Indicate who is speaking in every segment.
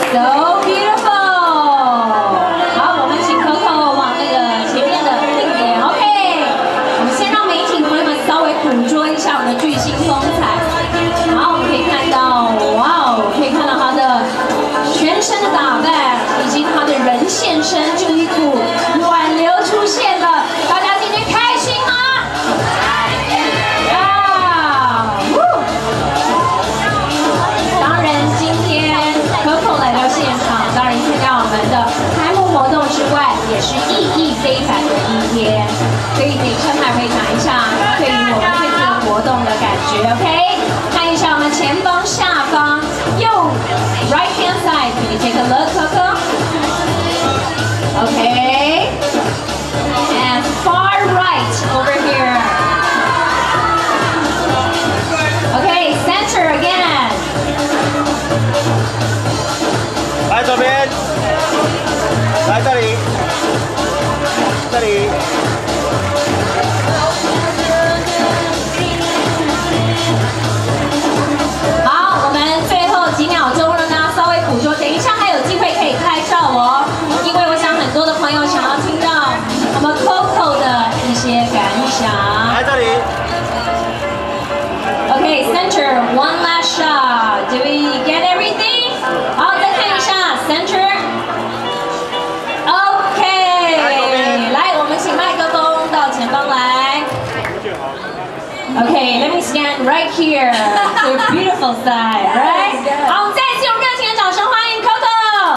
Speaker 1: So beautiful。好，我们请 Coco 往那个前面的定点。OK， 我们先让媒体朋友们稍微捕捉一下我们的巨星风采。好，我们可以看到，哇哦，可以看到他的全身的打扮，以及他的人现身，就一股暖流出现了。大家今天开心吗？ 我们的开幕活动之外，也是意义非凡的一天。所以等一下还会讲一下对于我们这次活动的感觉 ，OK？ 看一下我们前方、下方，右 right hand side， can you take a look, Coco? Okay. And far right over here. Okay, center again.
Speaker 2: 来左边。 来这里，这里。
Speaker 1: 好，我们最后几秒钟了呢，稍微捕捉，等一下还有机会可以拍照哦，因为我想很多的朋友想要听到我们 Coco 的一些感想。
Speaker 2: 来这里。
Speaker 1: Okay, center, one last shot. Do we get everything? 好，再看一下 center. Okay, let me stand right here. Your beautiful side, right? 好，我们再次用热情的掌声欢迎 Coco。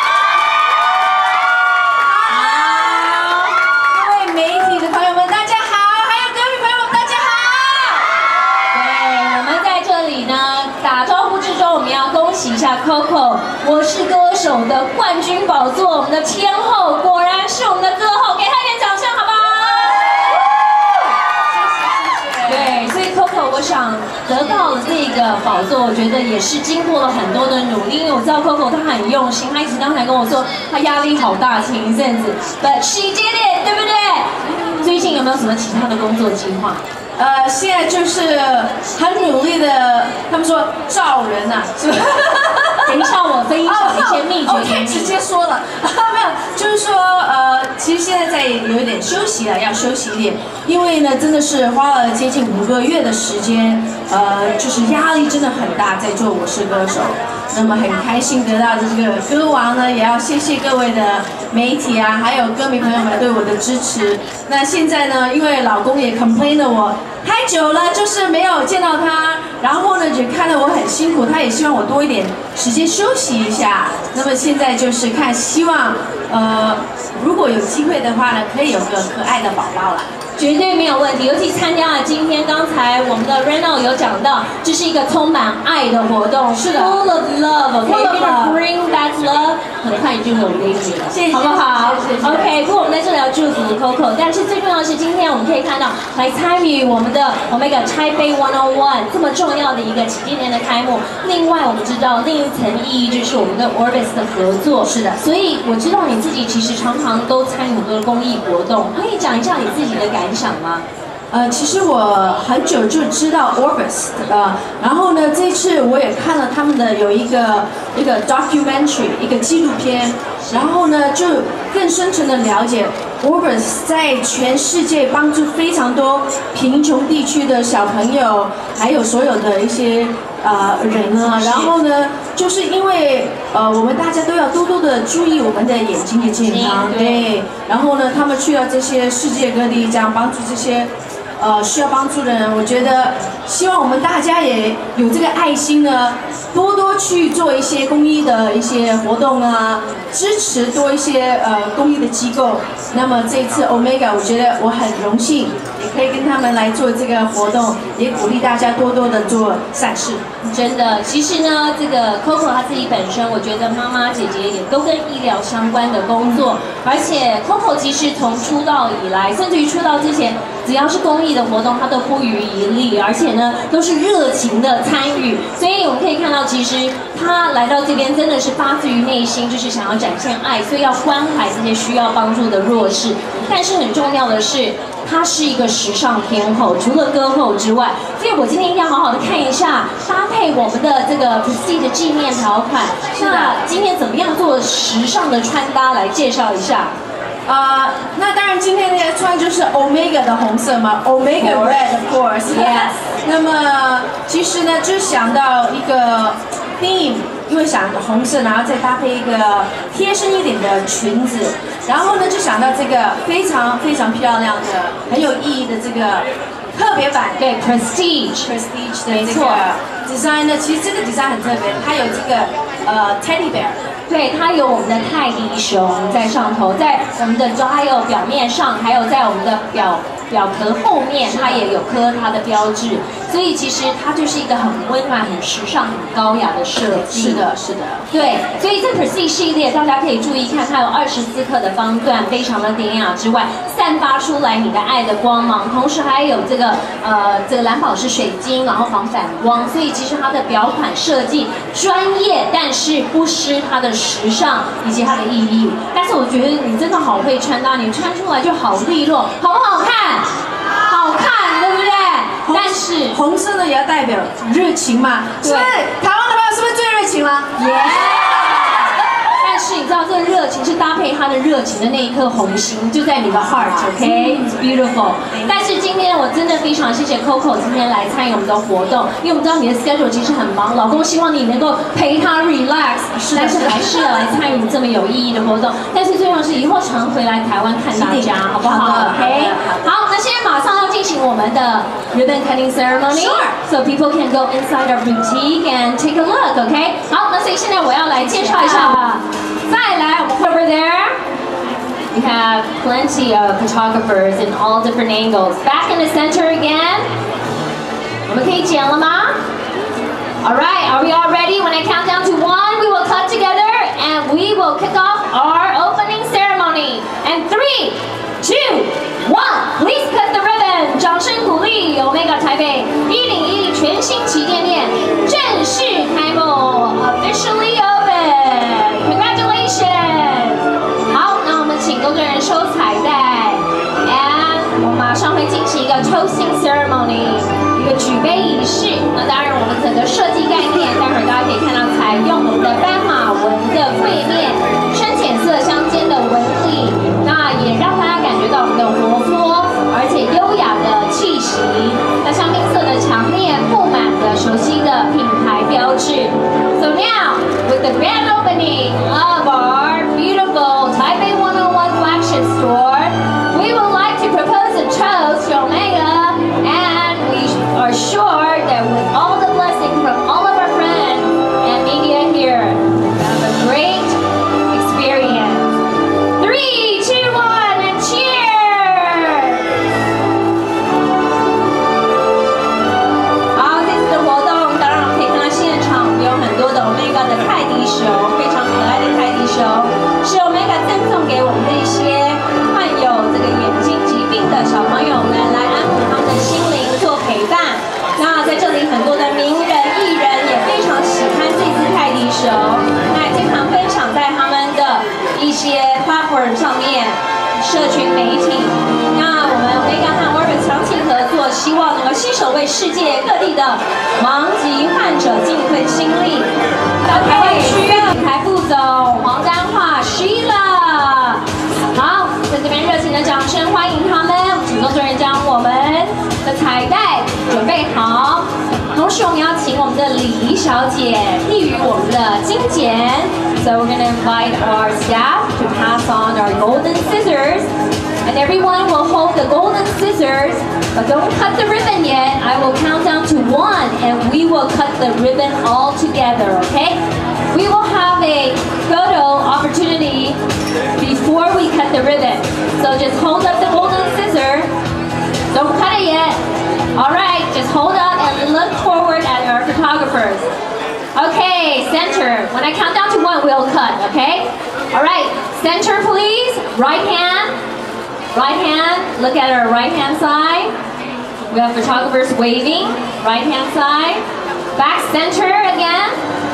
Speaker 1: 好，各位媒体的朋友们，大家好，还有歌迷朋友们，大家好。对，我们在这里呢，打招呼之中，我们要恭喜一下 Coco， 我是歌手的冠军宝座，我们的天后果然是我们的歌后，给她一点掌声，好不好？ 我想得到了这个宝座，我觉得也是经过了很多的努力，因为我知道 Coco 她很用心，她一直刚才跟我说她压力好大，前一阵子 ，But she did it， 对不对？最近有没有什么其他的工作计划？
Speaker 3: 现在就是很努力的，他们说照人呐、是吧？
Speaker 1: 等一下我分享一些秘诀给你。
Speaker 3: 直接说了，没有，就是说其实现在有一点休息了，要休息一点，因为呢，真的是花了接近5个月的时间，就是压力真的很大，在做《我是歌手》。那么很开心得到的这个歌王呢，也要谢谢各位的媒体啊，还有歌迷朋友们对我的支持。那现在呢，因为老公也 complain 了我太久了，就是没有见到他，然后呢也看得我很辛苦，他也希望我多一点时间休息一下。那么现在就是看，希望如果有机会的话呢，可以有个可爱的宝宝啦。
Speaker 1: 绝对没有问题，尤其参加了今天刚才我们的 Reno 有讲到，这是一个充满爱的活动，是的 ，full of love，OK， bring that love， 很快你就有 baby 了，
Speaker 3: 谢谢，
Speaker 1: 好不好？
Speaker 3: 谢谢
Speaker 1: OK， 不过我们在这里要祝福 Coco， 但是最重要的是，今天我们可以看到来参与我们的 Omega Taipei 101这么重要的一个旗舰店的开幕。另外，我们知道另一层意义就是我们跟 Orbis 的合作，是的，所以我知道你自己其实常常都参与很多的公益活动，可以讲一下你自己的感想吗？
Speaker 3: 其实我很久就知道 Orbis， 然后呢，这次我也看了他们的有一个 documentary， 一个纪录片，然后呢，就更深层的了解 Orbis 在全世界帮助非常多贫穷地区的小朋友，还有所有的一些人啊，然后呢，就是因为我们大家都要多多的注意我们的眼睛的健康，对，然后呢，他们去到这些世界各地，这样帮助这些。需要帮助的人，我觉得希望我们大家也有这个爱心呢，多多去做一些公益的一些活动啊，支持多一些公益的机构。那么这一次 Omega， 我觉得我很荣幸，也可以跟他们来做这个活动，也鼓励大家多多的做善事。
Speaker 1: 真的，其实呢，这个 Coco 她自己本身，我觉得妈妈姐姐也都跟医疗相关的工作，而且 Coco 其实从出道以来，甚至于出道之前， 只要是公益的活动，他都不遗余力，而且呢都是热情的参与。所以我们可以看到，其实他来到这边真的是发自于内心，就是想要展现爱，所以要关怀这些需要帮助的弱势。但是很重要的是，她是一个时尚天后，除了歌后之外，所以我今天一定要好好的看一下，搭配我们的这个 Prestige 的纪念条款。那今天怎么样做时尚的穿搭来介绍一下？
Speaker 3: 那当然今天那个穿就是 Omega 的红色嘛 ，Omega Red of course。Yes。那么其实呢，就想到一个 theme， 因为想红色，然后再搭配一个贴身一点的裙子，然后呢就想到这个非常非常漂亮的、很有意义的这个特别版，
Speaker 1: 对 Prestige
Speaker 3: 的这个 design 呢，其实这个 design 很特别，它有这个teddy bear。
Speaker 1: 对，它有我们的泰迪熊在上头，在我们的 dial 表面上，还有在我们的表壳后面，它也有刻它的标志，所以其实它就是一个很温暖、很时尚、很高雅的设计。
Speaker 3: 是的，是的。
Speaker 1: 对，所以这 Prestige 系列大家可以注意看，它有24克的方段，非常的典雅之外，散发出来你的爱的光芒，同时还有这个蓝宝石水晶，然后防反光，所以其实它的表款设计专业，但是不失它的时尚以及它的意义。但是我觉得你真的好会穿搭，你穿出来就好利落，好不好看？好看，对不对？但是
Speaker 3: 红色呢也要代表热情嘛，是不是？台湾的朋友是不是最热情了？
Speaker 1: 但是你知道，这个热情是搭配它的热情的那一颗红心，就在你的 heart，OK，it's beautiful。但是今天我真的非常谢谢 Coco 今天来参与我们的活动，因为我们知道你的 schedule 其实很忙，老公希望你能够陪他 relax， 但是还是要来参与这么有意义的活动。但是最重要是以后常回来台湾看大家，好不好 ？OK， 好，那现在马上要进行我们的 ribbon cutting ceremony，so people can go inside our boutique and take a look，OK？ 好，那所以现在我要来介绍一下。再来，我们 over there, we have plenty of photographers in all different angles. Back in the center again. 我们可以剪了吗？ All right, are we all ready? When I count down to 1, we will cut together and we will kick off our opening ceremony. And 3, 2, 1, please cut the ribbon. 掌声鼓励 Omega 台北1010全新旗舰店正式开幕 ，officially open。Congratulations！ 好，那我们请工作人员收彩带 ，and 我马上会进行一个 toasting ceremony， 一个举杯仪式。那当然，我们整个设计概念，待会儿大家可以看到，采用我们的斑马纹的绘面，深浅色相间的纹理，那也让大家感觉到我们的活泼而且优雅的气息。那香槟色的墙面布满了熟悉的品牌标志。So now with the grand opening of our beautiful Taipei 101 flagship store, we would like to propose a toast to Omega, and we are sure that with all the blessings from all of our friends and media here, have a great experience. 3, 2, 1, and cheers! 好，这次的活动，当然我们可以看到现场有很多的 Omega 的泰迪熊，非常可爱的泰迪熊，是 Omega 赠送给我们这些患有这个眼睛疾病的小朋友们，来安抚他们的心灵，做陪伴。那在这里很多的名人艺人也非常喜欢这只泰迪熊，那也经常分享在他们的一些 platform 上面，社群媒体。那我们 Omega 和 Orbis 长期合作，希望能够携手为世界各地的盲疾患者尽一份心力。到台湾区品牌副总黄丹桦 Sheila， 好，在这边热情的掌声欢迎他们，请工作人员将我们的彩带准备好。同时，我们要请我们的礼仪小姐递予我们的金剪。So we're going to invite our staff to pass on our golden scissors, and everyone will hold the golden scissors, but don't cut the ribbon yet. I will count down to 1, and we will cut the ribbon all together. Okay? We will have a photo opportunity before we cut the ribbon. So just hold up the golden scissor. Don't cut it yet. All right, just hold up and look forward at our photographers. Okay, center. When I count down to 1, we'll cut, okay? All right, center please. Right hand. Right hand, look at our right hand side. We have photographers waving, right hand side. Back center again.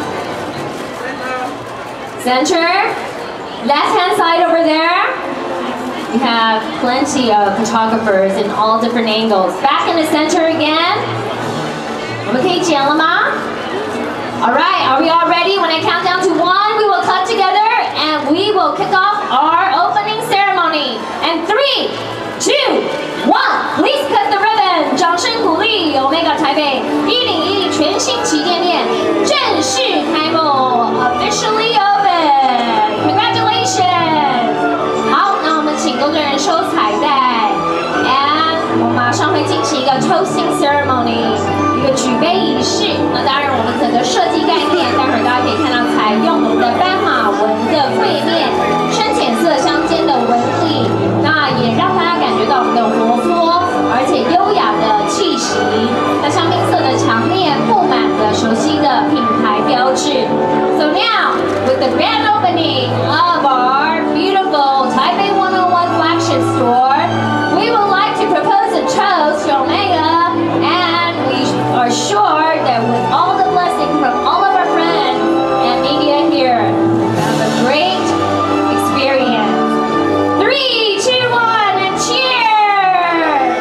Speaker 1: Center. Left hand side over there. We have plenty of photographers in all different angles. Back in the center again. 我们可以剪了吗？ Alright, are we all ready? When I count down to 1, we will cut together and we will kick off our opening ceremony. And 3, 2, 1, please cut the ribbon. 掌声鼓励 Omega 台北1010全新旗舰店正式开幕 ，officially open. Congratulations. 好，那我们请工作人员收彩带 ，and 我们马上会进行一个 toasting ceremony。 一个举杯仪式，那当然我们整个设计概念，待会儿大家可以看到采用我们的斑马纹的绘面，深浅色相间的纹理，那也让大家感觉到我们的活泼而且优雅的气息。那香槟色的墙面布满了熟悉的品牌标志。So now with the grand opening of our beautiful Taipei 101 flagship store, we would like to propose a toast to Omega and we are sure that with all the blessing from all of our friends and media here, have a great experience. 3, 2, 1, and cheers!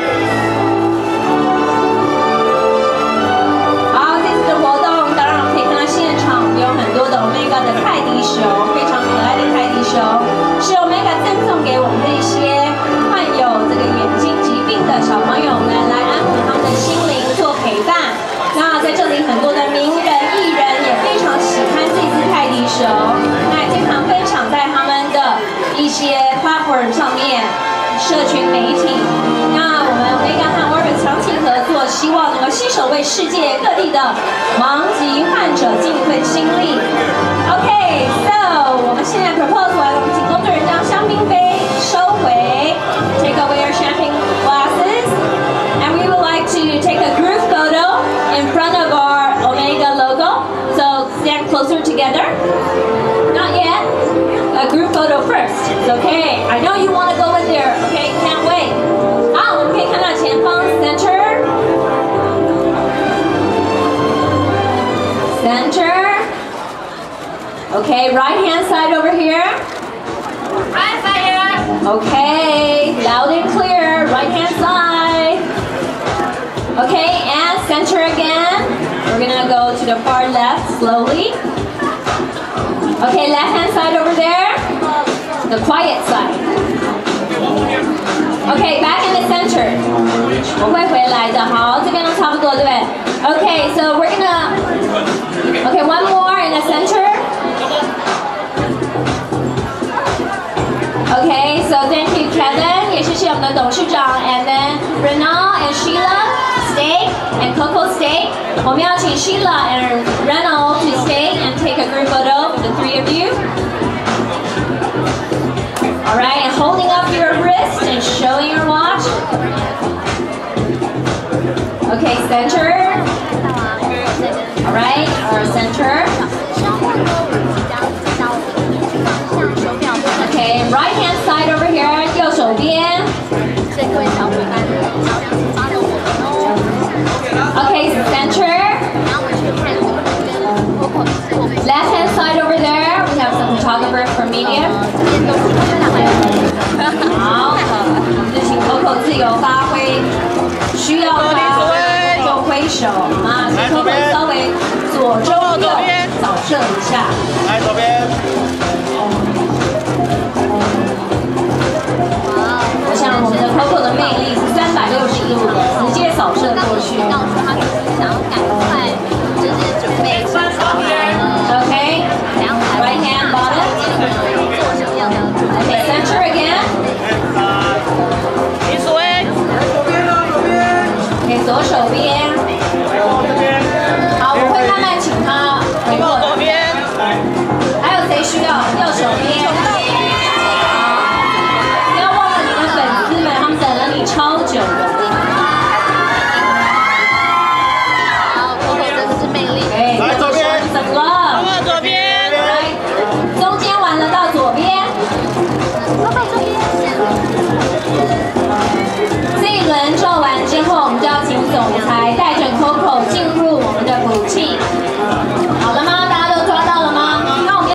Speaker 1: 好，这次的活动，当然我们可以看到现场有很多的 Omega 的泰迪熊，非常可爱的泰迪熊，是 Omega 赠送给我们这些患有这个眼睛疾病的小朋友们，来安抚他们的心灵。 陪伴，那在这里很多的名人艺人也非常喜欢这只泰迪熊，那也经常分享在他们的一些 platform 上面，社群媒体。那我们 Omega 和 Orbis 长期合作，希望能够携手为世界各地的盲疾患者尽一份心力。OK， so 我们现在 propose 完了，我们请工作人员将香槟杯收回 ，take away our champagne glasses, and we would like to take a group photo in front of our Omega logo. So stand closer together. Not yet. A group photo first. It's okay. I know you want to go in there. Okay, can't wait. 好，我们可以看到前方 center. Center. Okay, right hand side over here. Right side here. Okay, loud and clear. Right hand side. Okay, and center again. We're gonna go to the far left slowly. Okay, left hand side over there. The quiet side. Okay, back in the center. 我会回来的，好，这边都差不多，对不对 ？Okay, so we're gonna. Okay, one more in the center. Okay, so thank you, Kevin. 也谢谢我们的董事长 ，and then Renaud and Sheila.Stay and Coco stay. 我们要请 Sheila and Renaud to stay and take a group photo, the 3 of you. Alright, and holding up your wrist and showing your watch. Okay, center. Alright, our center. Okay, right hand side over here, 右手边。Okay, center. Left hand side over there, we have some photographers for media. 好，就请 Coco 自由发挥，需要他就挥手啊，请 Coco 稍微左中右扫射一下。
Speaker 2: 来左边。